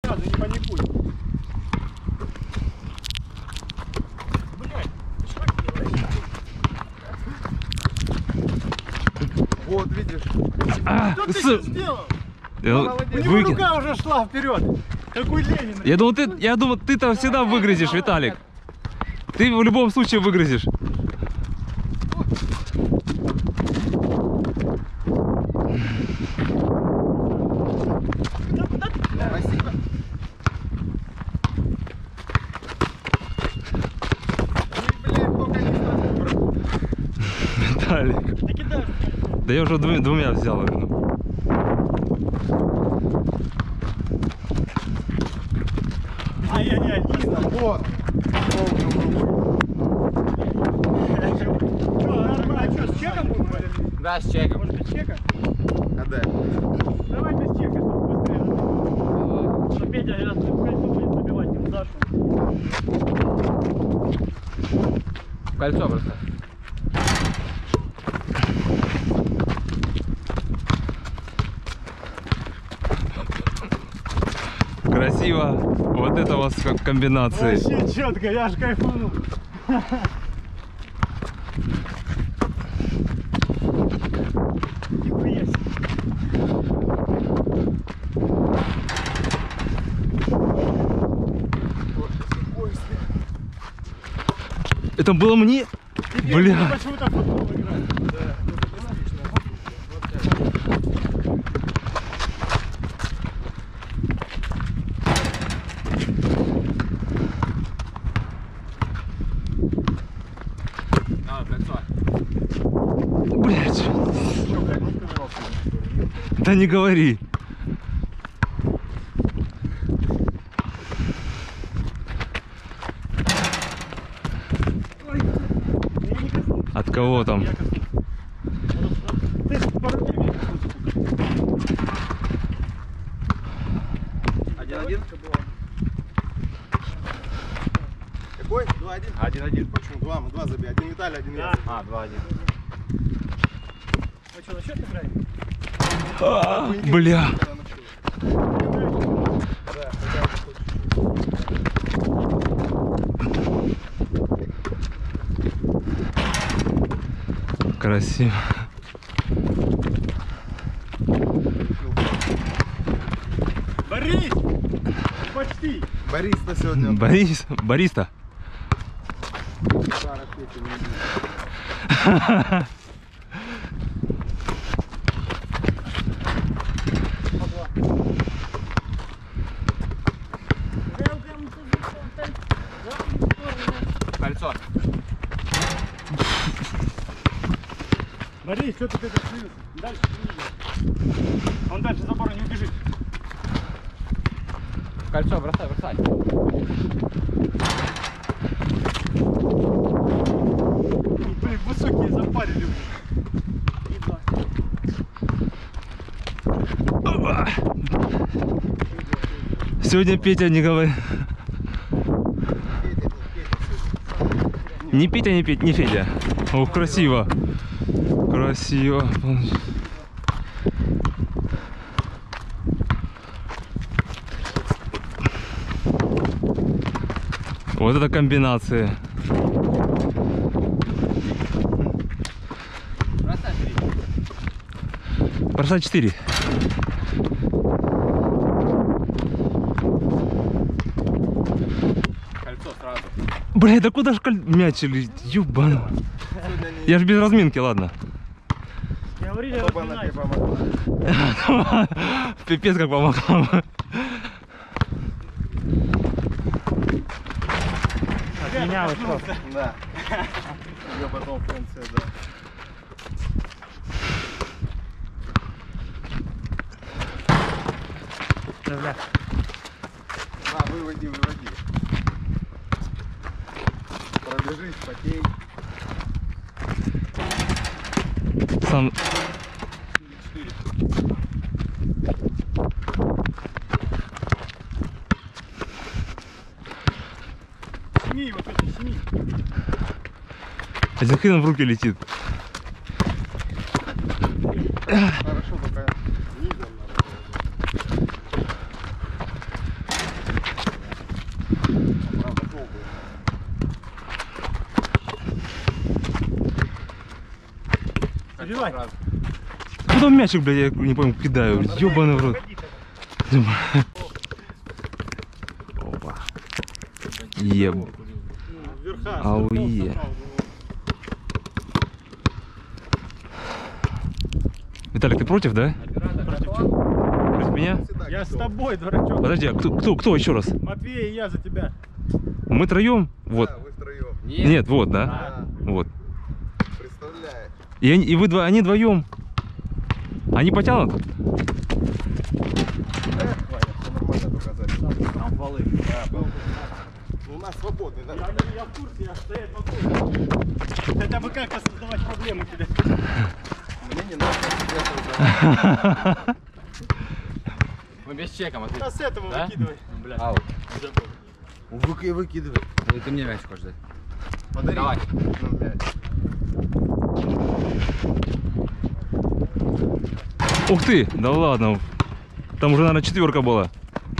сразу, не паникуй. Блядь, шаг делаешь. Вот, видишь. Что ты сейчас сделал? У него рука уже шла вперед. Какой Ленин. Я думал, ты-то всегда выгрызешь, Виталик. Ты в любом случае выгрызешь. Спасибо. Виталик. Да я уже двумя взял. Ай-яй-яй, Вот. что, с чеком будем? Да, с чеком. Может быть, чека? А да. Давай без чека, чтобы быстрее. Что Петя сейчас кольцо будет забивать, не Дашу. Кольцо просто. Красиво. Вот это у вас как комбинации. Вообще четко, я аж кайфанул. Нихуя себе. Это было мне? Бля. Почему-то в футбол играть. Блять. Да не говори. От кого там? Ты по руке меня коснулся. 1-1. Какой? 2-1. 1-1. Почему? 2, мы 2 забили. Один Виталий, один я. А, 2-1. А что, на счет играем? Бля. Красиво. Борис! Почти! Борис-то сегодня. Бориста. Пара Петя не видит. Кольцо. Борис, что ты это слился? Дальше не видишь. Он дальше забора не убежит. Кольцо, бросай, бросай. Блин, высокие запарили. Сегодня Петя не говорит. Не Петя, не Федя. Ох, красиво. Красиво. Вот это комбинация. Бросай 4. Кольцо сразу. Бля, да куда ж мяч или ёбан? Я ж без разминки, ладно. Говорили, Оба на разминайся. помогла. Пипец как помогал. Отменялось просто. Да. Ее потом в конце, да. Бля. На, выводи, выводи. Пробежись, потей. Сам. Сними его, Петя, сними. Один хрен в руки летит. Хорошо, пока низом надо. Забивай. Сразу. Куда мячик, блядь, я не помню, кидаю. Ёбаный в рот. Опа. Еб. Верха. Ауе. Виталик, ты против, да? Против меня? Я с тобой, дурачок. Подожди, а кто еще раз? Матвей и я за тебя. Мы троем? Вот. Да, вы втроем. Нет, вот, да? Да, Вот. представляешь. И вы два, они вдвоем. Они потянут? Ваня, все нормально только запись. Там полы. У нас свободный, да? Я в курсе, я стоять могу. Хотя бы как-то создавать проблемы тебе. Мне не надо. Мы без чека, Матвей. А с этого Да? выкидывай. Бля. Аут. Выкидывай. Или ты мне мяч хочешь дать? Подари. Давай. Ну, мяч. Ух ты! Да ладно. Там уже, наверное, 4 была.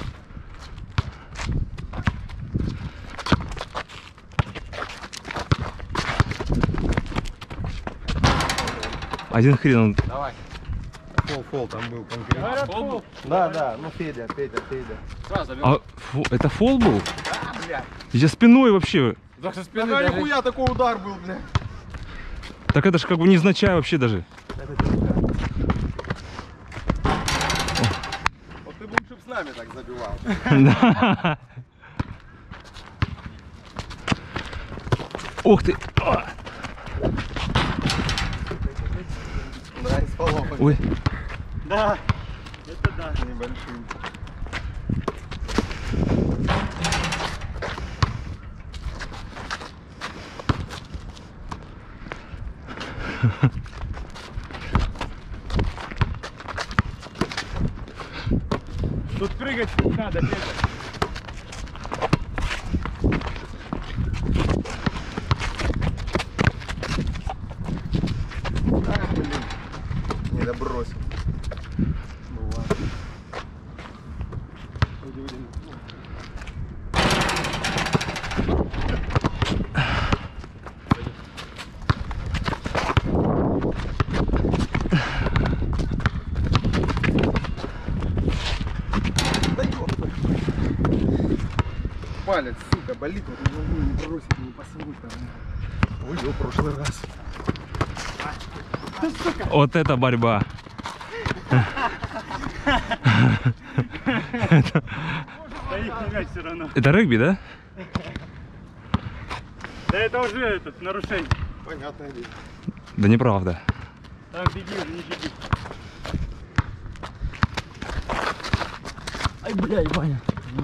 Один хрен. Давай. Фол, там был конкретно. Говорят, Фол фол. Да, ну Федя. Сразу забил. А это фол был? Да, блядь. Я спиной вообще. Так со спины Да даже... нихуя такой удар был, блядь. Так это же как бы невзначай вообще даже. Вот ты бы лучше б с нами так забивал. Ух ты! Да, из полов. Ой, Да. Это да. Небольшим. Тут прыгать надо, Петя. А, блин. Не добросил. Ну ладно. Да ёпта. Палец, сука, болит, вот не могу не бросить, не посылать там. Ой, в прошлый раз. вот это борьба. Да их не мяч все равно. Это регби, да? Да это уже этот, нарушение. Понятное дело. Да неправда. Там беги уже, не беги. Ай, бля, Ваня.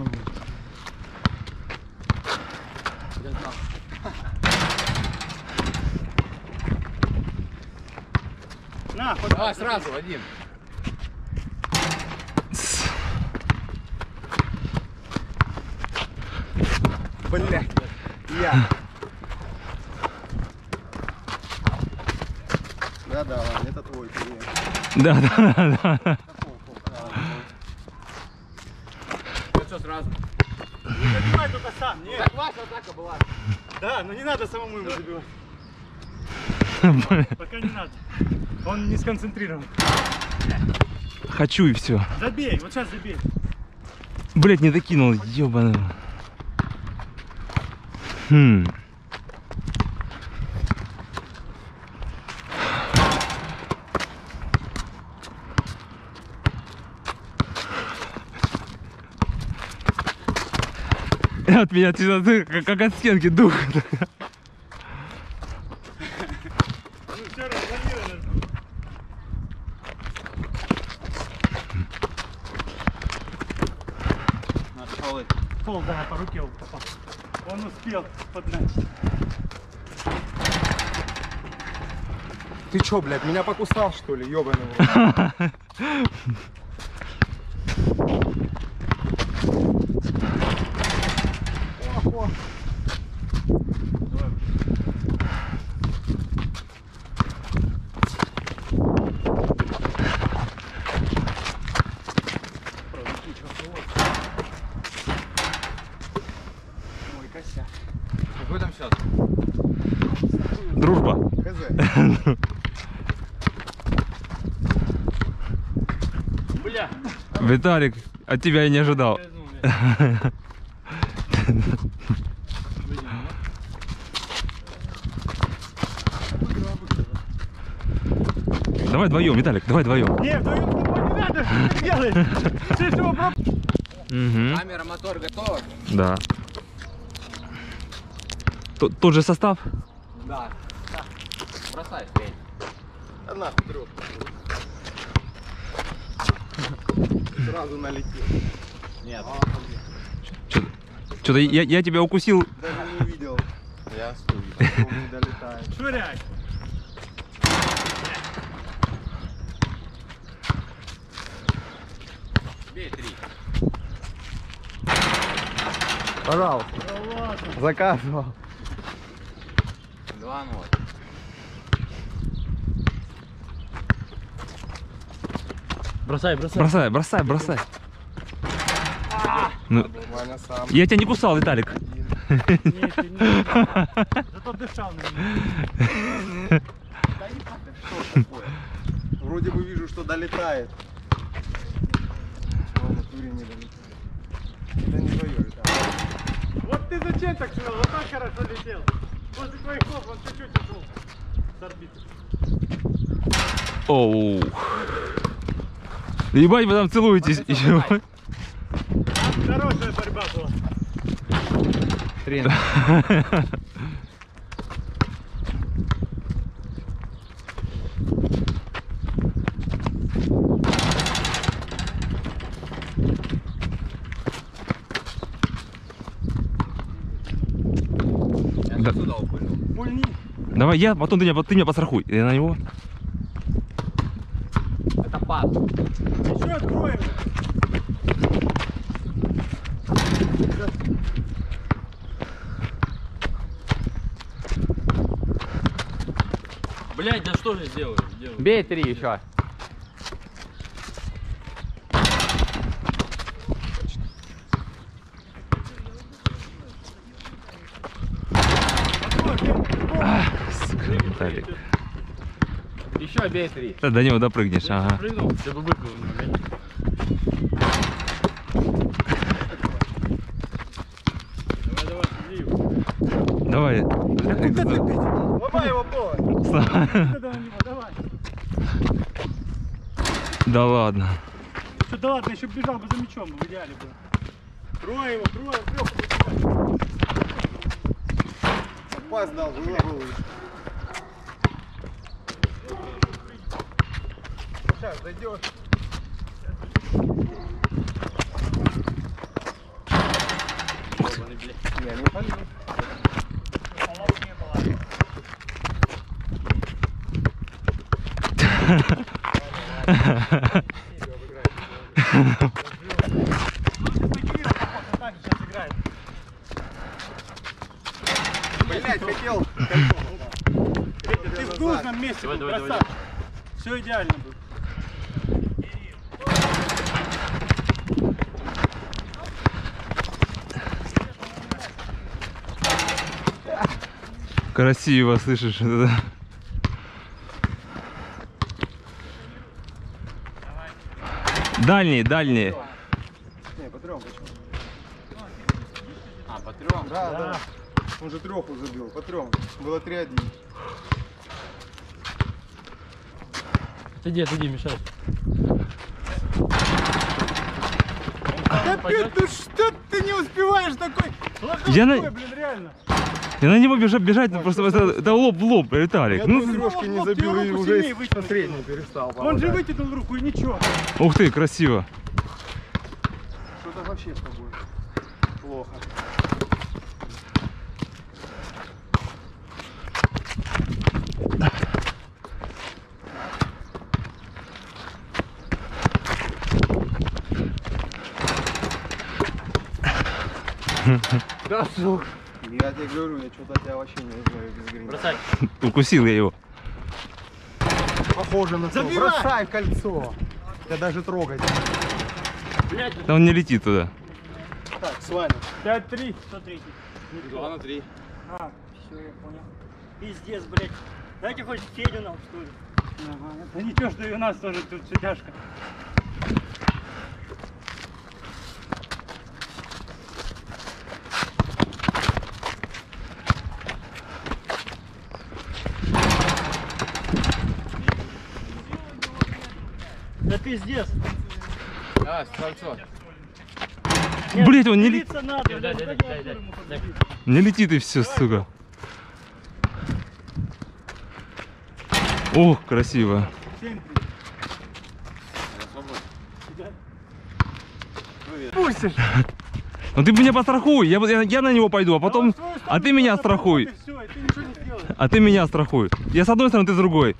На, хоть Давай сразу, Вадим. Блядь. Я. Да, ладно, это твой пример. Да, да. Ну что, сразу? не забивай только сам. Нет. Так ваша атака была. Да, но не надо самому ему забивать. Пока не надо. Он не сконцентрирован. Хочу и все. Забей, вот сейчас забей. Блять, не докинул, ёбаный. Хм. От меня как от стенки дух. Ну все разломировано. Надо фолы. Пол, да, по руке попал. Он успел поднять. Ты чё, блядь, меня покусал, что ли, ёбаный в рот? О, Ой, косяк. Какой там счет? Дружба. хз. Виталик, от тебя я не ожидал. Давай вдвоем, Виталик, давай вдвоем. Не, вдвоем с тобой не надо, что ты делаешь? Ты что, Угу. Камера, мотор готов? Да. Тот же состав? Да. Бросай, стрель. Да нахуй трёх. Сразу налетел. Нет. Что-то я тебя укусил. Даже не увидел. Я стою. Он не долетает. швыряй. Бей 3. Пожалуйста. Да ладно. Заказывал. 2-0. Бросай, бросай. Бросай. Ну, Ваня сам. я тебя не кусал, Виталик. Нет, ты не. Зато дышал на меня. Да не надо, что такое? Вроде бы вижу, что долетает. Но в натуре не долетает. Это не твое, это. Вот ты зачем так швырял? Вот так хорошо летел. После твоих слов он чуть-чуть ушел с орбиты. Оу. Ебать, вы там целуетесь еще. Хорошая борьба была. Тренер. Я Да. сюда упылил. Пульни. Давай я, потом ты меня подстрахуй. Я на него. Это пас. Еще откроем. Блять, да что же сделаю? Бей 3 еще. Сука, Виталик. Еще бей 3. До него допрыгнешь, ага. Прыгнул, чтобы выпил. Давай, слив. Давай. Ломай его повод. Давай. Да ладно. Что, да ладно, еще бежал бы за мячом, в идеале было. Трое его, трех. Пас дал, было. Сейчас зайдешь. Не, не полил. Блять, хотел. Ты в нужном месте Давай, был, давай, красавчик. Все идеально было. Красиво, слышишь? Это... Дальний. Не, по трем почему? А, по 3. Да. Он же треху забил, по трем. Было 3-1. Отойди, мешай. Капец, ну что ты не успеваешь такой? Я на- Блин, реально. Я на него бежать, ну, просто это лоб в лоб, Виталик. Я Ну, тут трешки не вот забил ты и руку уже сильнее вытянул. на средний перестал. Он же попадать. вытянул руку и ничего. ух ты, красиво. Что-то вообще с тобой плохо. Хорошо. Я тебе говорю, я что-то тебя вообще не знаю без гринда. Бросай. Укусил я его. Похоже на то. Забивай! Бросай в кольцо. Я даже трогать. Блять, Да он не летит туда. Так, с вами. 5-3, 103. 2 на 3. А, все, я понял. Пиздец, блядь. Дайте хоть Федю нам, что ли. Ага. Да ничего, что и у нас тоже тут все тяжко. пиздец. Давай, кольцо. Блять, он не, Делиться надо, блядь. не летит и все, сука. Ох, красиво. Пустишь. Ну ты меня пострахуй, я на него пойду, а потом... А ты меня страхуй. Все, и ты ничего не сделаешь. А ты меня страхуй. Я с одной стороны, ты с другой.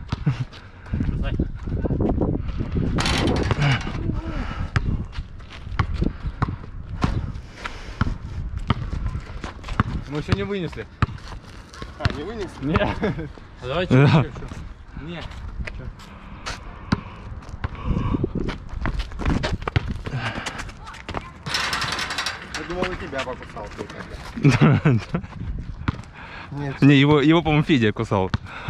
Мы еще не вынесли. А, не вынес? Нет. А давай Да. чуть-чуть. Нет. Я думал, и тебя покусал. Нет, Не, его по-моему, Федя кусал.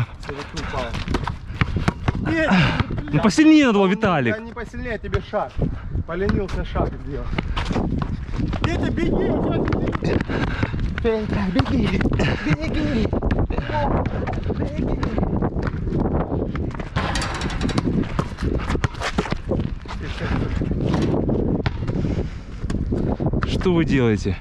нет. Ну посильнее надо было, Я Виталик. не посильнее, тебе шаг. Поленился шаг сделать. Петя, беги, сейчас. Петя, беги, беги. Что вы делаете?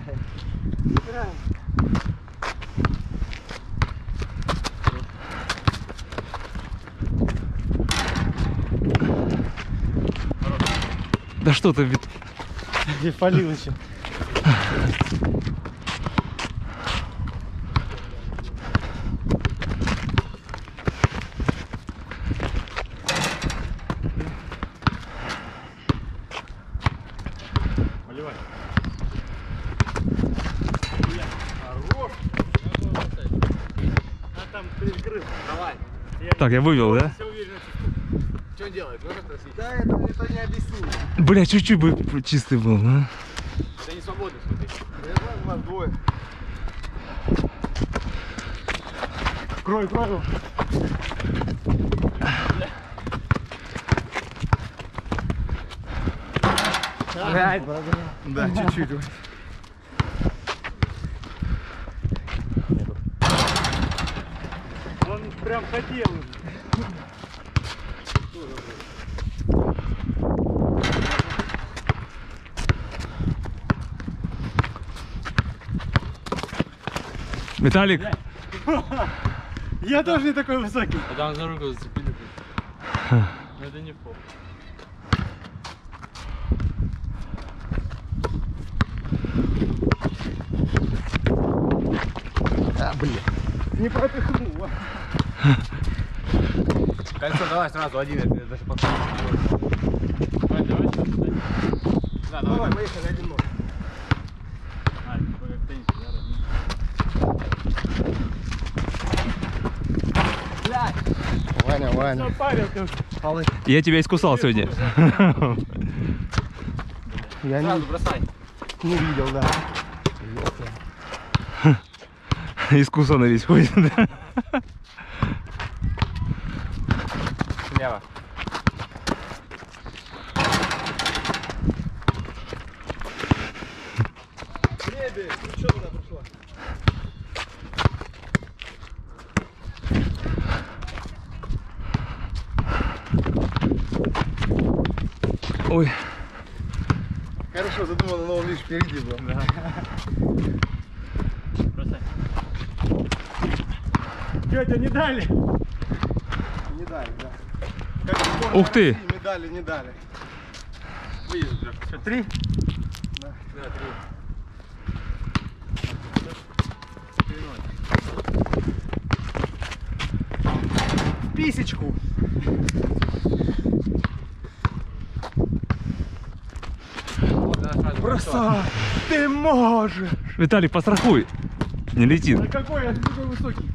Да что ты, И полил еще. Поливай. А там перекрыл. Давай. Так, я вывел, да? Все уверенно. Что делать? Можно спросить? Да, это не объяснить. Бля, чуть-чуть бы чистый был, а? Да не свободно, смотри. Я знаю, у вас двое. Крой, крой. Да, чуть-чуть. Он прям хотел. Виталик, Я тоже не такой высокий. А там за руку зацепили. Но это не пол. Не пропихнул. Кольцо давай сразу один, это даже потом. Давай, давай, давай. Да, Давай, давай. поехали, один нож. А, типа как теннис, да? Ваня, Ваня. Парил ты. я тебя искусал сегодня. Я Сразу бросай. не видел, да. Искусанно весь ходит, да? Слева. Ребе, ты что туда пришла? Ой, Хорошо, задумал, но он лишь впереди был. Бросай. Тетя, не дали. Не дали, да. Как в сборной Ух ты. России, медали не дали. Выйдешь, Лёш. Что, 3? Да. Да, три. Писечку. Вот, надо сразу Бросай. Ты можешь. Виталик, пострахуй. Не летит. А какой я такой высокий?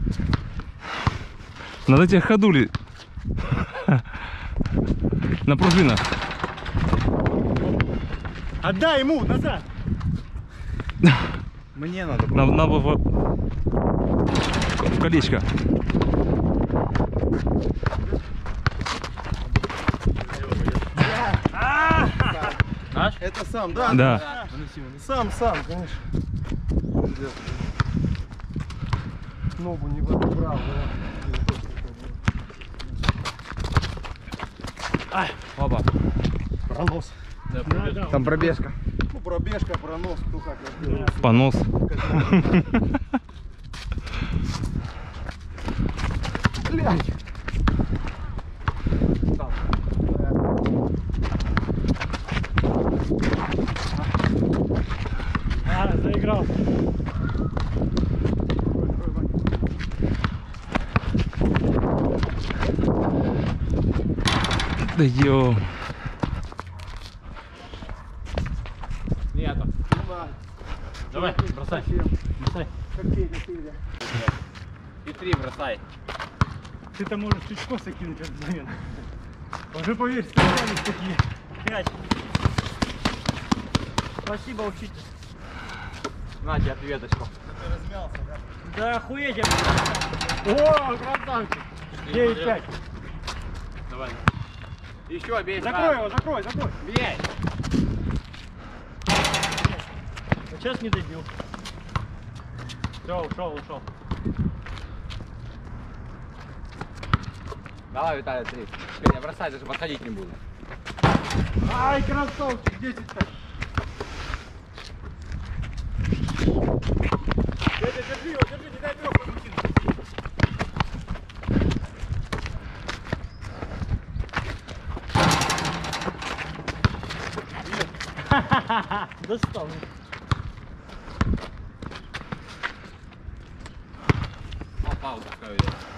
Надо тебе ходули. На пружинах. Отдай ему назад. Мне надо. На в колечко. Наш? Это сам, да? Да. Сам, конечно. Ногу не подобрал, да. Оба. Пронос. Да, Да, привет. да. Там пробежка. Ну, пробежка, пронос, кто как разберется. Понос. Блядь. А, заиграл. Да ё. Нету. Давай, бросай. Бросай. И 3 бросай. Ты-то можешь чуть косы кинуть в этот момент. Уже поверь, старались такие. 5. Спасибо, учитель. На тебе ответочку. Да охуеть я. О, красавчик. 9-5. Давай. Еще бей. Закрой его, закрой, закрой. Бей. Вот сейчас не добил. Все, ушел. Давай, Виталий, 3. Петя, бросай, даже подходить не буду. Ай, красавчик, 10-5. Дядя, держи его, держи, не дай трёху выкинуть. Достал. Попал такой.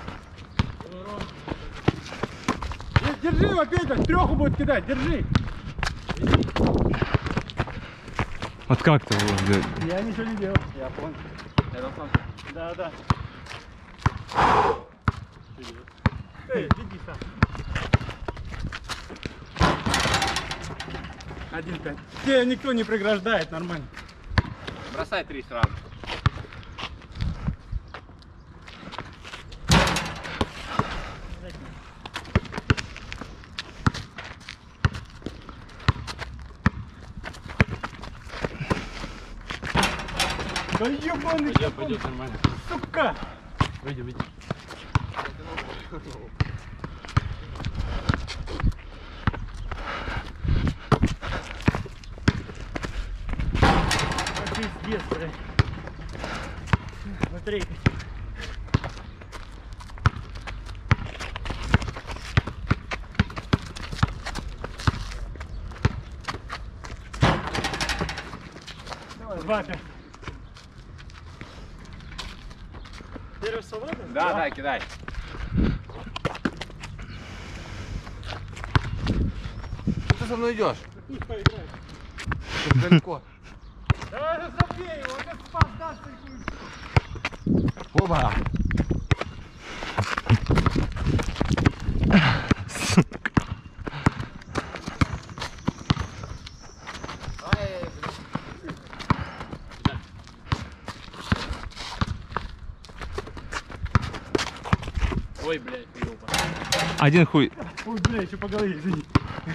Держи его, Петя, трёху будет кидать, держи. Вот как ты его взять? Я ничего не делал. Я понял. Да. Эй, иди сам. 1-5. Тебе никто не преграждает, нормально. Бросай 3 сразу. Да ебаный, Пойдет нормально. сука! Выйди. Пиздец, блядь. Смотри. Вапя. Первый свободный? Да, кидай. Ты со мной идешь? Пусть поиграет. Далеко. Давай же забей его, он сейчас спас даст и хуй. Оба. Ой, блядь, ёба. Один хуй. Ой, бля, еще по голове, извини.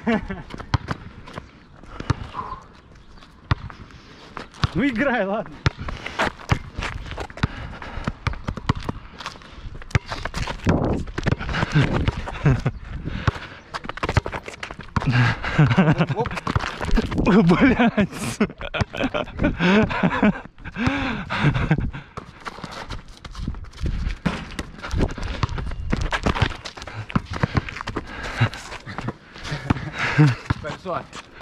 Ну играй, ладно. Блять. Кольцо.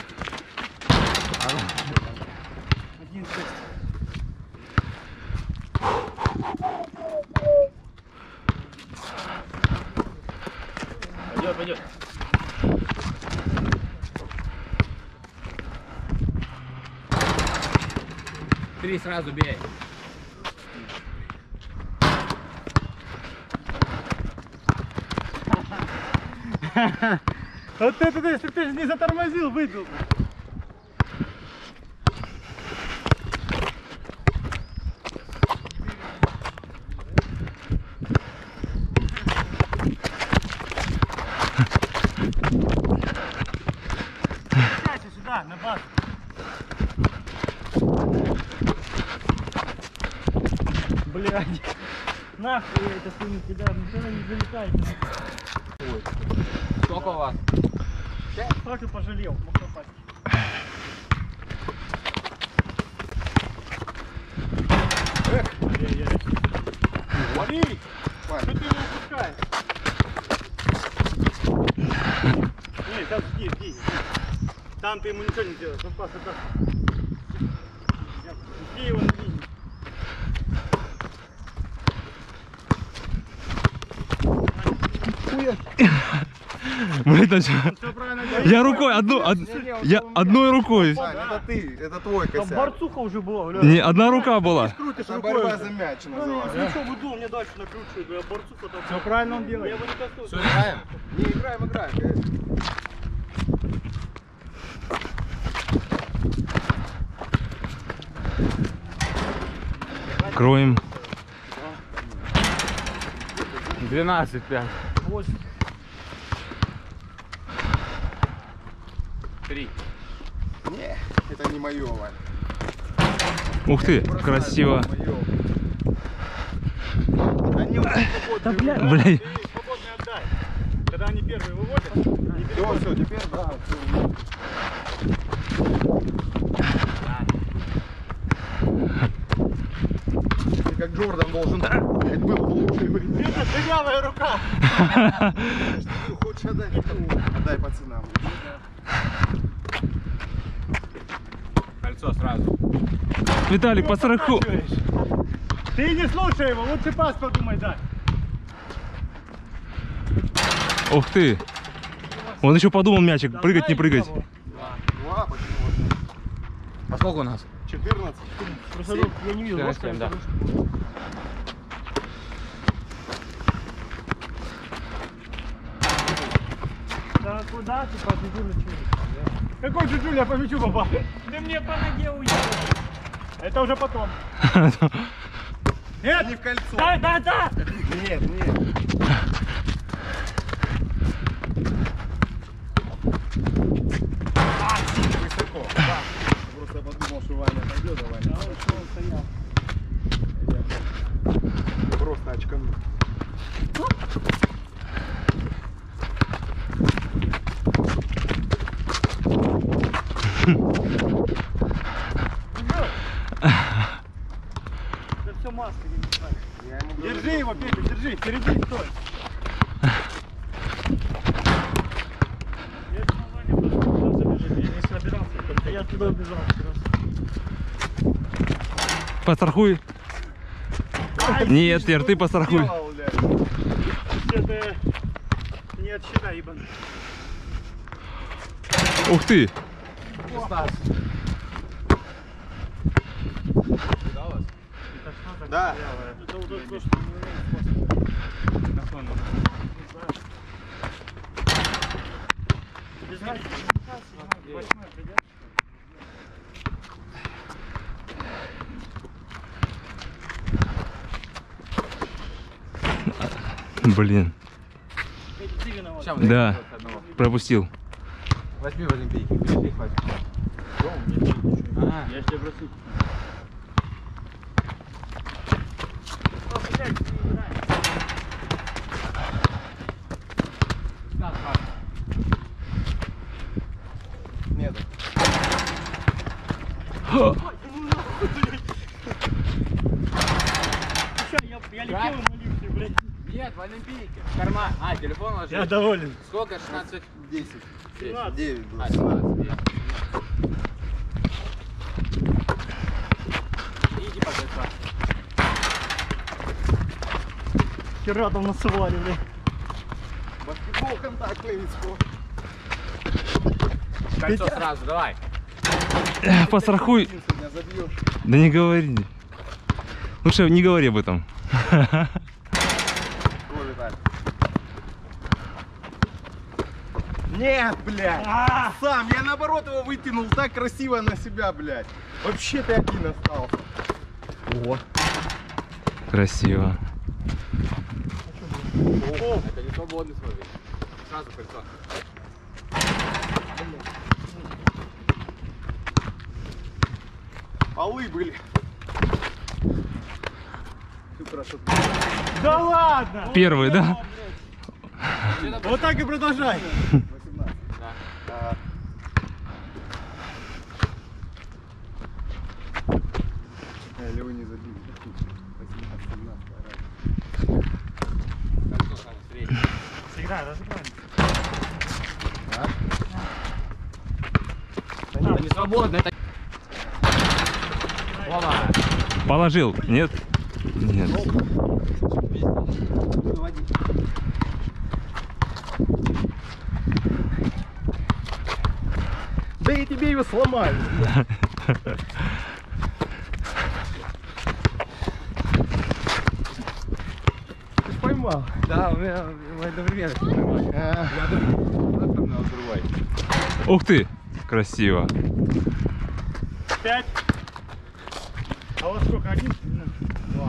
1-6. Пойдет. 3 сразу бей. Вот это, если ты же не затормозил, выбил бы. Сядьте сюда, на базу. Блядь. Нахуй я это хуйню кидаю, ничего не залетает. Сколько у вас? Сразу пожалел, мог попасть. Вали! Что ты его упускаешь? Не, сейчас жди. Там ты ему ничего не делаешь, он просто так. Жди его на линии. Блин, это что? Все правильно делаешь. Я рукой, я одной рукой. Сань, это ты, это твой Там косяк. борцуха уже была, бля. Не, одна рука была. Крутишь Это рукой. борьба за мяч Ну, называется. если что, выдул, мне дальше накручивает, бля, борцуха там. Все правильно он делает. Я его не коснусь. Все, играем? Не, играем. Кроем. 12-5. 3. Не, это не мое, Вань. Ух ты, красиво. Они уже Да, бля, Бля. ты свободный отдай. Когда они первые выводят, не переводят. все, теперь да. Ты как Джордан должен был лучший быть. Это дырявая рука. Хочешь отдать? Отдай пацанам. Кольцо сразу. Виталик, по страху. Ты не слушай его, лучше пас подумай, да. Ух ты. Он еще подумал мячик, прыгать, не прыгать. 2, почему? А сколько у нас? 14. Просто я не видел, 14, да. Да куда ты по Джуджулю чудишь? Какой Джуджуль, я по мячу попал? Ты мне по ноге уехал. Это уже потом. Нет, Не в кольцо. да. Нет. Высоко. Да. Просто подумал, что Ваня пойдет, а Ваня. Просто очканул. Да все маска не мешает. Я ему говорю, Держи его, Петя, держи, впереди стой. Я туда убежал. Пострахуй. Нет, Тер, ты пострахуй. сделал, блядь. Это не от щита, ебан. Ух ты. Да. Это уже то, что не умеет способ. Без разницы. Восьмой придет. Блин. Ты виноват. Сейчас Да, пропустил. Возьми в Олимпийке. Олимпийк возьми. А, Я тебя бросил. Нет. Я летел и молился, блядь. нет, в Олимпийке. В карман. А, телефон ложи. Я доволен. Сколько? 16? 10. 17. 9 было. А, 17. Иди по кольцу. Хера там насывали, блядь. Баскетбол контактный вид спорта. Кольцо сразу, давай. Пострахуй. Сегодня забьешь. Да не говори. Лучше не говори об этом. Ой, Виталий. Нет, блядь. Сам, я наоборот его вытянул так красиво на себя, блядь. Вообще ты один остался. О. Красиво. Это не свободный свой вид. Сразу кольцо. Полы были. Всю красоту. Да ладно! Первый, да? Вот так и продолжай. 18. Да. Или вы не забили? 18-17. Хорошо, Саня, средний. Сыграй, разыграй. Это не свободно, это... Вова. Положил? Нет? Нет. Да я тебе его сломаю. Ты ж поймал. Да, у меня одновременно снимаю. Я другой. Ух ты! Красиво. 5. А у вас сколько? 1? 2.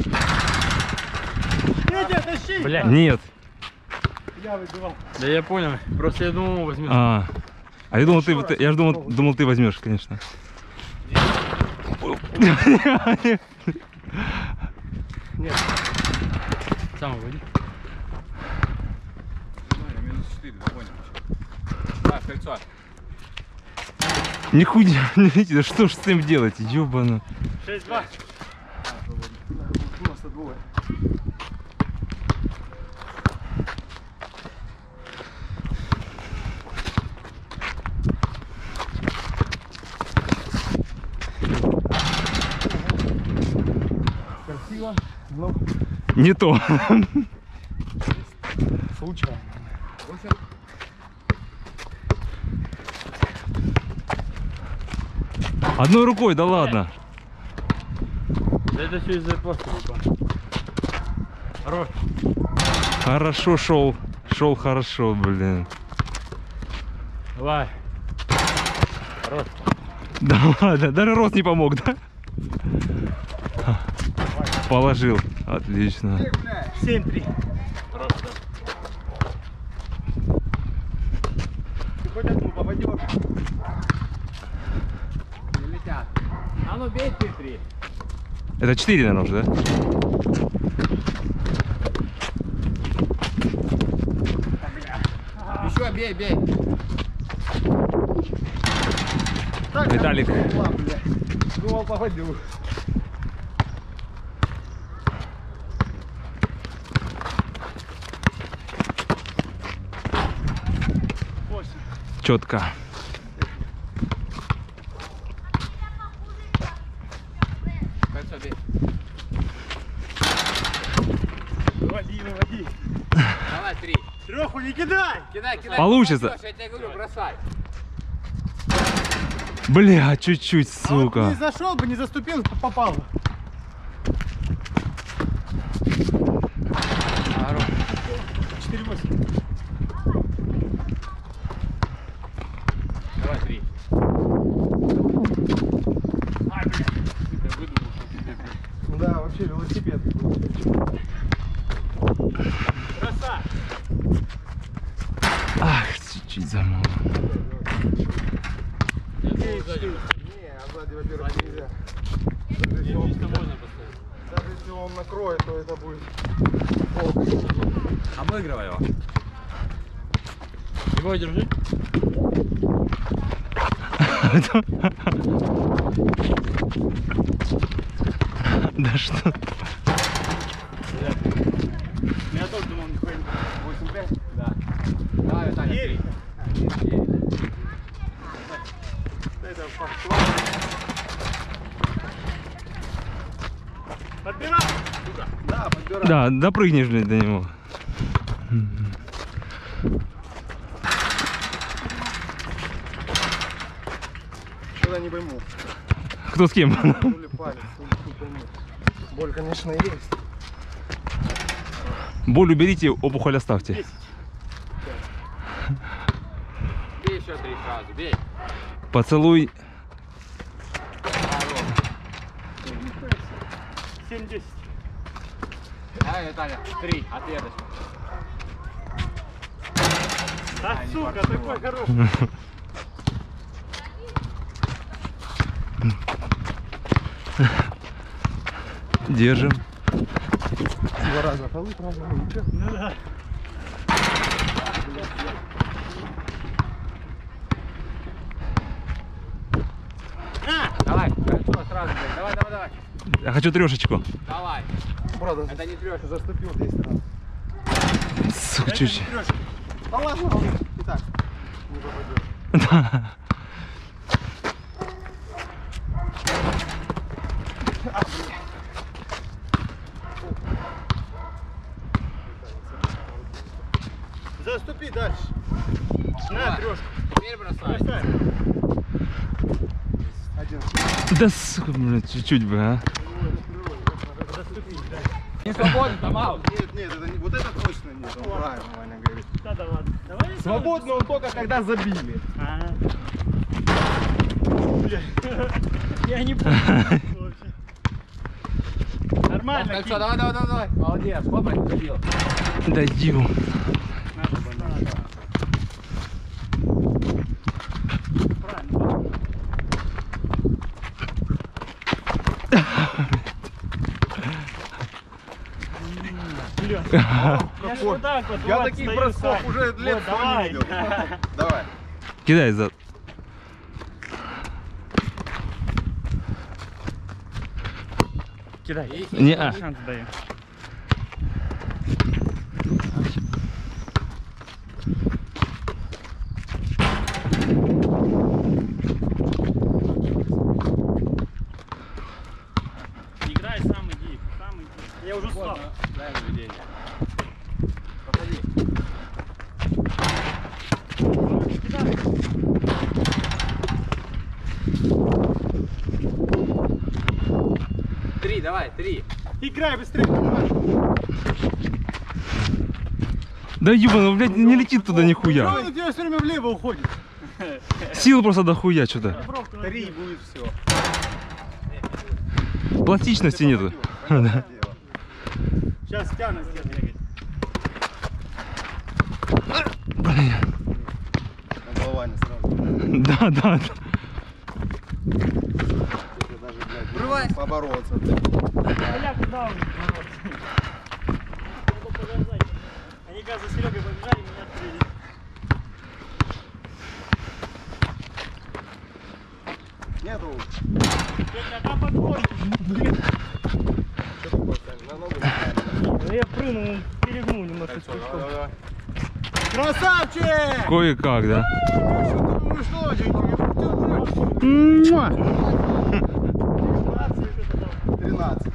Петя, тащи! Бля. Нет. Я выбивал. Да я понял. Просто я думал, возьмешь. А я думал, я же думал, ты возьмешь, конечно. Сам выйди. Минус 4, довольно. Да, кольцо. Нихуя, да что ж с этим делать, ёбана. 6-2. Просто двое. Красиво, но Не то. случайно. Одной рукой, да ладно. Да это все из-за пластика. Хорош. Хорошо шел. Шел хорошо, блин. Давай. Хорош. Да ладно, даже рост не помог, да? Положил. Отлично. 7-3. Хорош, да. Ты хоть одну попадешь. Не летят. А ну бей ты 3. Это 4, наверное, уже, да? Еще бей, бей. Так, Виталик. Думал, попадю. Четко. Кольцо бей. Выводи, выводи. Давай 3. Треху не кидай! Кидай, кидай. Получится. Попадешь, я тебе говорю, бросай. Бля, чуть-чуть, А вот не сука. зашел бы, не заступил, попал бы. Хорош. 4-8. Давай 3. Ай, блядь. Ты выдумал, что тебе, блядь. Да, вообще велосипед. Краса! Ах, чуть-чуть замало. Я думал, сзади. Не, а сзади, во-первых, нельзя. Здесь можно поставить. Даже если он накроет, то это будет. Обыгрывай его. Его держи. Да что? Я тоже думал, нихуя не 8-5. Да. Давай, Виталий, 3. Это пошло. Подбирай! Да, подбирай. Да, допрыгнешь, блядь, до него. Что-то не пойму. Кто с кем? То ли палец, не пойму. Боль, конечно, есть. Боль уберите, опухоль оставьте. Бей еще 3 сразу, бей. Поцелуй. 7-10. Давай, Виталий, 3, ответочка. А, сука, такой хороший. Держим. 2 раза полы, правда, ничего. Ну да. Давай, кольцо сразу, блядь. Давай, давай, давай. Я хочу трешечку. Давай. Правда, Это не трешка. заступил 10 раз. Сука, чуть. Да ладно, он и так не попадет. Да. Заступи дальше. На, трешку. Теперь бросай. Бросай. Один. Да сука, блядь, чуть-чуть бы, а. Не свободен, там аут. Нет, нет, это не, вот это точно нет. Он правильно, Ваня говорит. Да, да ладно. Давай я Свободно он только когда забили. Ага. Бля. Я не понял вообще. Нормально. Так, все, давай, давай, давай, давай. Молодец, хлопай, забил. Даю. Правильно. Бля. Я ж вот так вот. Я вот таких стою, бросков Сань. уже лет Вот, 100 не давай. видел. Давай. Кидай за. Кидай. Не, а. Шанс даю. Играй, сам иди. Сам иди. Я уже устал. Дай наведение. Три, давай, три. Играй быстрее. Да ебаный, блядь, не летит туда нихуя. Он у тебя все время влево уходит. Сил просто дохуя что-то. Три будет все. Пластичности нету. Да. Сейчас тяну сделаю. Блин. Голова не сразу. Да, да, да. Даже, блядь, Врывайся. побороться. Бля, куда он? Надо подождать. Они, как за Серегой побежали, меня открыли. Нету. Петя, там подходит. Что такое, Сань? На ногу не Я прыгнул, перегнул немножко. давай. Красавчик! Кое-как, да. Ну что, деньги? Муа. 13.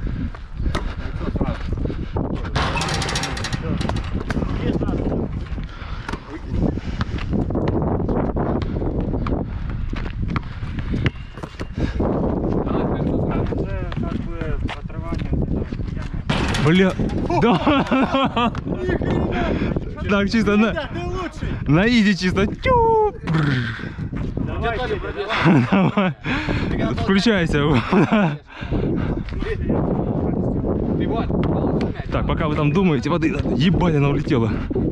Выкинь. Уже как бы отрывание. Бля. Да. Так, чисто на, Ты лучший! на изи чисто. Тю. Давай, Толя, Петя, пробил. Давай. Включайся. Ты вот, получил мяч. Так, пока вы там думаете, воды надо. Ебать, она улетела.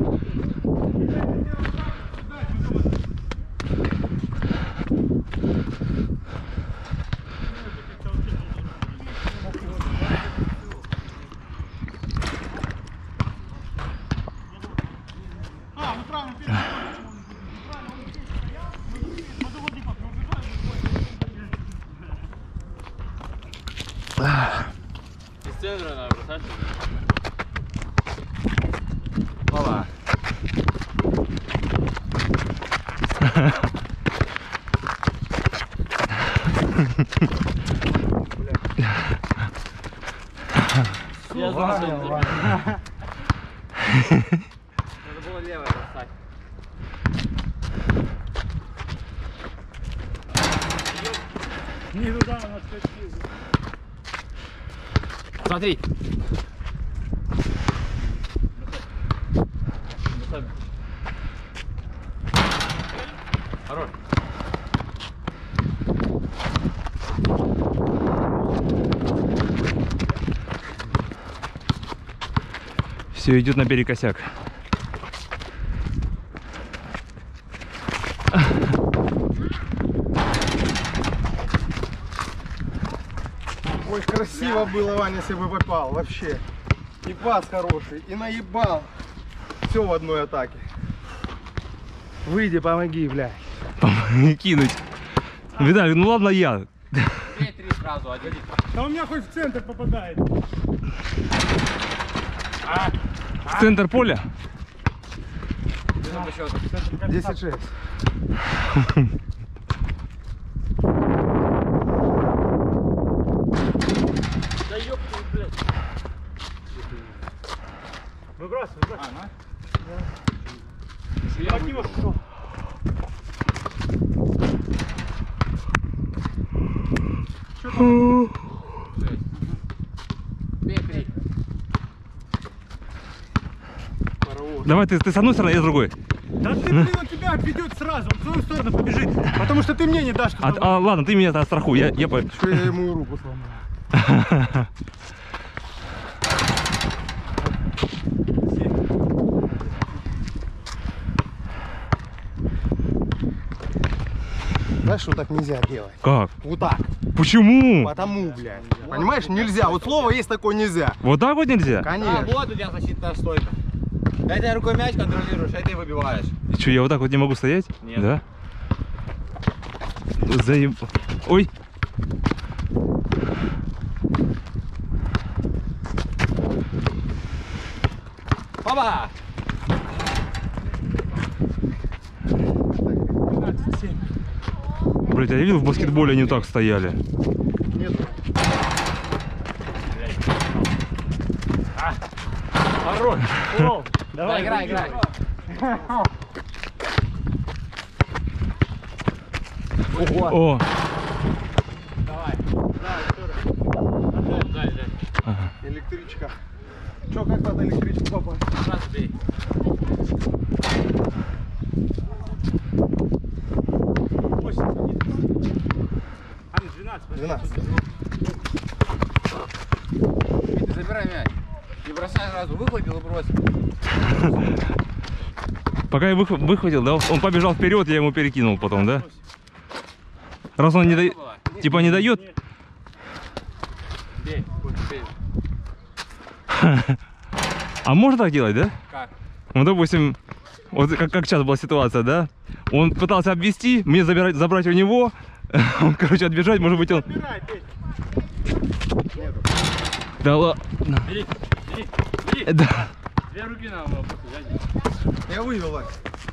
Из центра надо бросать. Опа. Я за центр. Надо было левое бросать. не туда он отскочил. Смотри. Хорош. Все идет наперекосяк. Ой, красиво было, Ваня, если бы попал. Вообще. И пас хороший, и наебал. Все в одной атаке. Выйди, помоги, блядь. Кинуть. Видали, ну ладно я. Теперь три сразу. сразу один. Да у меня хоть в центр попадает. В центр поля? 10-6. Да ёпта, блядь. Выбрасывай, выбрасывай. Акимов шел. Бей, 3. Давай ты с одной стороны, я с другой. Да ты, блин, он тебя обведет сразу, он в свою сторону побежит. Потому что ты мне не дашь. Ладно, ты меня страхуй, я по... Что я ему и руку сломал. Знаешь, что так нельзя делать? Как? Вот так. Почему? Потому, блядь. Понимаешь, нельзя. Вот слово есть такое нельзя. Вот так вот нельзя? Конечно. Вот у тебя защитная стойка. Этой рукой мяч контролируешь, этой выбиваешь. И что, я вот так вот не могу стоять? Нет. Да? Заеб... Ой! Опа! Блять, я видел, в баскетболе они так стояли. Нет. Хорош. О, Давай, играй, играй. О! Давай. Электричка. Че, как надо электричку попасть? Сразу бей. А, 12. 12. Ты забирай мяч. Не бросай сразу, выхватил и бросил. Пока я выхватил, да, он побежал вперед, я ему перекинул потом, да? Раз он не дает, типа не дает. Бей, бей. А можно так делать, да? Как? Ну, допустим, вот как сейчас была ситуация, да? Он пытался обвести, мне забрать у него, короче, отбежать, может быть, он... Забирай, Петь. Да ладно. Бери, бери, бери. Да. Две руки на лоб, взять. Я вывел, Вась.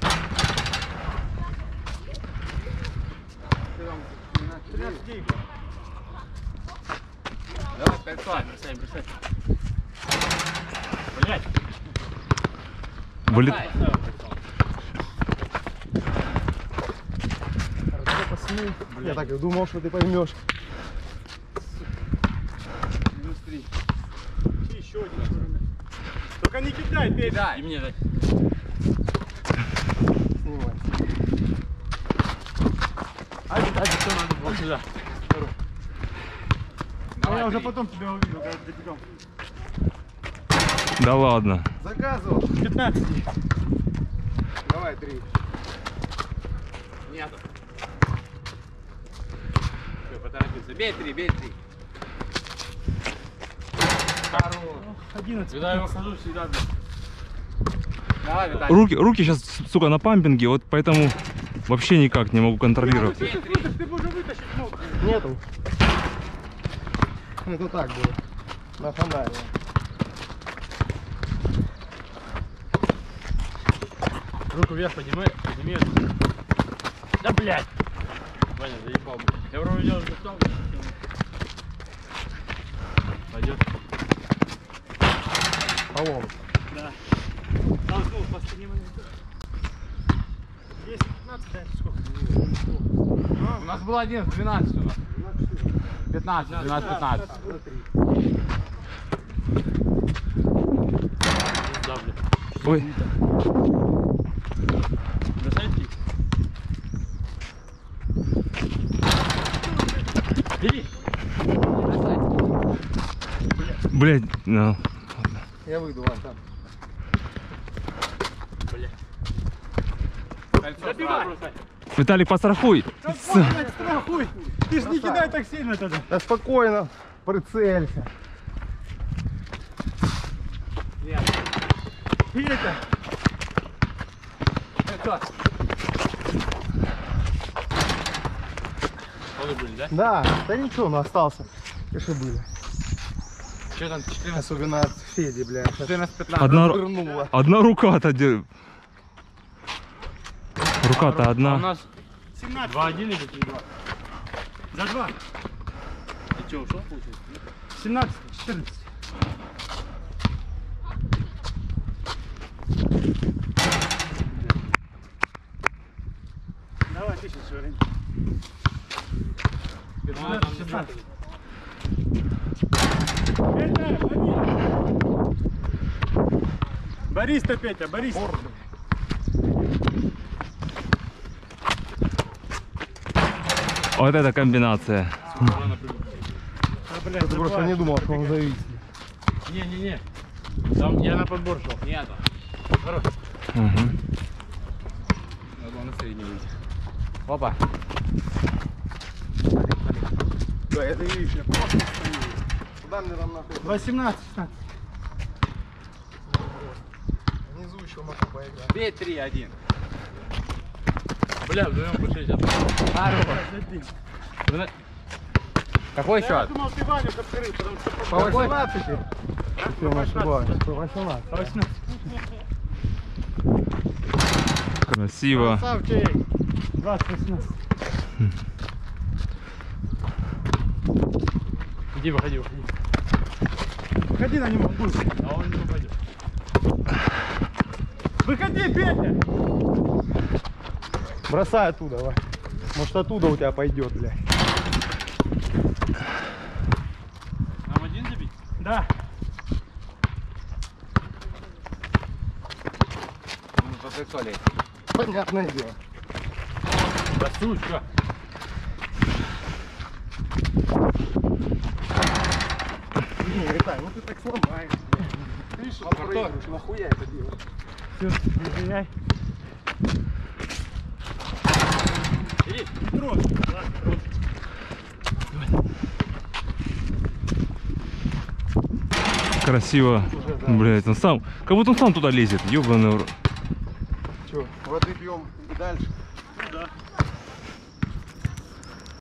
Давай, 500. Бросай, бросай. Блять. Блин. Я так и думал, что ты поймешь. Минус 3. Еще один. Только не кидай, Петь. Да. И мне дай. Снимай. А что надо? Вот сюда. Давай, Я уже 3. потом тебя увидел, когда добегал. Да ладно. Заказывал. 15. Давай, 3. Нету. Все, поторопился. Бей 3, бей 3. Хорош. 11. Когда я выхожу, всегда... Давай, Виталий. Руки сейчас, сука, на пампинге, вот поэтому вообще никак не могу контролировать. Бей 3. Ты бы уже вытащить мог. Нету. Это так было. На фонаре. Руку вверх поднимай, подними. Да блядь! Ваня, заебал, блядь. Я вроде делал застал. Пойдет. Полом. Да. Толкнул в последний момент. 10-15, да, сколько? У нас было 11, 12 у нас. 15, 12, 15. Да, блядь. Ой. Бросай ты. Бери. Блять, ну. Я выйду, Вань, там. Кольцо Забивай. сразу. Виталик, подстрахуй. Страхуй. Ты ж не кидай так сильно тогда. Да спокойно. Прицелься. Петя. Кольцо. Полы были, да? Да ничего, но остался. Конечно, были. Что там, 14? Особенно от Феди, бля. 14-15. Одна рука-то... Рука-то А у одна. нас 17. 2-1 или 3-2? За 2. Ты что, ушел, получается? 17, 14. Давай, ты сейчас время. 15, 16. Борис-то, Петя, Борис. Вот это комбинация. Я просто не думал, что он зависит. Не-не-не. Там я на подбор шел. Нету. Угу. Надо было на средний выйти. Опа. Да, это видишь, я просто стою. Куда мне там нахуй? 18, 16. Внизу еще могу поиграть. 2-3-1. Бля, вдвоем по 60. Какой Я счет? думал, ты Ваню открыл, потому что По 18? Если я не ошибаюсь. По 18. 18. Красиво. Красавчик. 20-18. Иди, выходи, выходи. Выходи на него, пусть. А он не упадет. Выходи, Петя! Бросай оттуда, давай. Может оттуда у тебя пойдет, бля. Нам один забить? Да. Ну, по приколе. Понятное дело. Да сучка. Не, Виталий, ну ты так сломаешь. Ты видишь, что проигрываешь, нахуя это делаешь? Все, извиняй. Иди. Не трожь. Ладно, Красиво. Блять, он сам... Как будто он сам туда лезет. Ёбаный в рот. Че, воды пьем и дальше.